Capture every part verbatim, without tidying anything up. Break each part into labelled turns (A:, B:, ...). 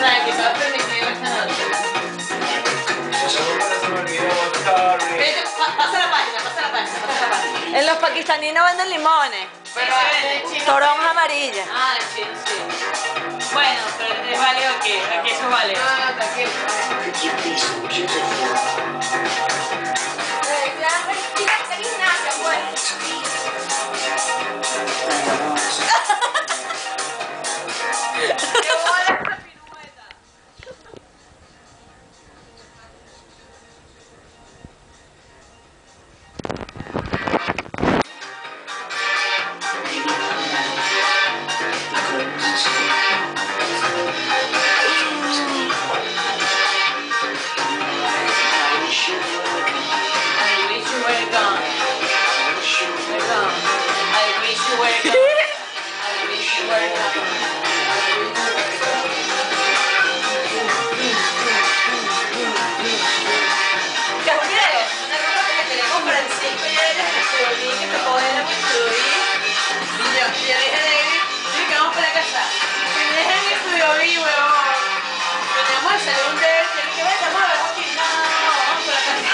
A: quizás permitido esta noche. Vete, pa- Pasa la página, pasa la página, pasa la página.
B: En los pakistaníes no venden limones.
A: Pero en China-
B: Toronja amarilla.
A: Ah, sí, sí. Bueno, pero es válido que aquí eso vale. No, no, tranquilo. ¡Qué bola esta pirueta! I wish you were gone. Were gone. I wish you were gone. I wish you were gone. Gabriel, una cosa que tenemos Francisco y ella en el violín que me podemos instruir. Y yo, y yo le dije a David, sí, que vamos para casa. Que me dejen en estudio vi, huevón. Tenemos el salón de él, y él que vaya, vamos a ver aquí. No, no, no, no, vamos para casa.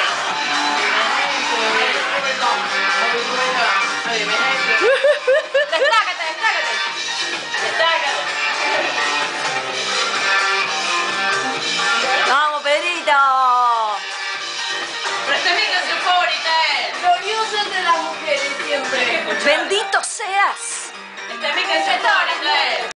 A: Destácate, destácate. Destácate.
B: ¡Vamos, Pedrito!
A: Pero esta es mi canción favorita, eh.
C: Gloriosos de las mujeres siempre.
B: ¡Bendito seas!
A: Esta es mi canción favorita, eh.